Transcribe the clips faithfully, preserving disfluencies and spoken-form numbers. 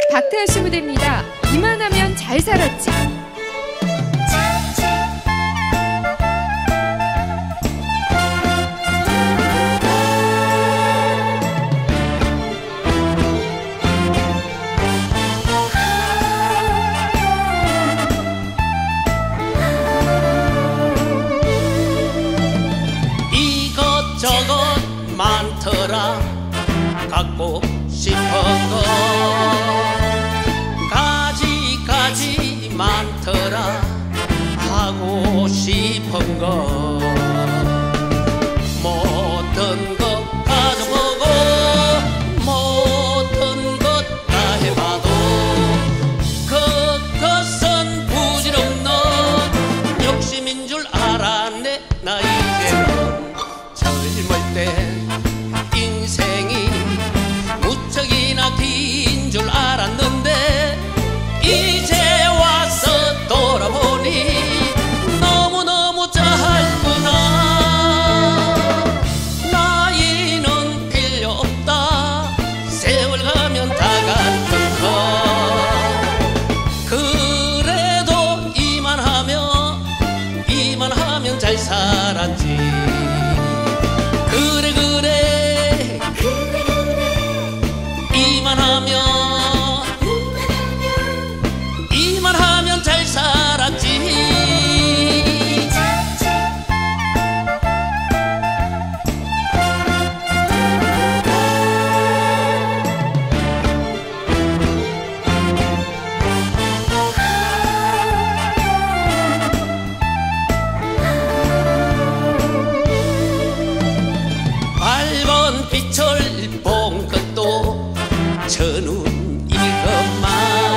박태하 씨 무대입니다. 이만하면 잘 살았지. 이것저것 많더라 갖고 싶은 거 가지가지 많더라 하고 싶은 거 모든 것 가져보고 모든 것 다 해봐도 그것은 부질없는 욕심인 줄 알았네. 나 이제는 젊을 때 인생이 무척이나 긴 줄 알았는데 이제 와서 돌아보니 너무너무 짧구나. 나이는 필요 없다. 세월 가면 다 같은 거. 그래도 이만하면 이만하면 잘 살았지. 그래 그래 그래 그래 이만하면 이만하면 잘 살았지. 밟은 빛을 본 것도 저눈 이것만.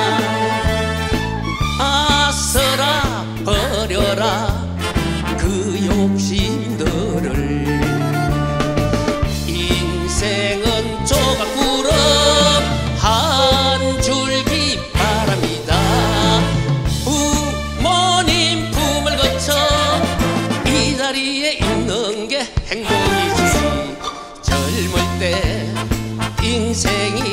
아서라 버려라 그 욕심들을. 인생은 조각구름 한 줄기 바람이다. 부모님 품을 거쳐 이 자리에 있는 게 행복이지. 젊을 때 인생이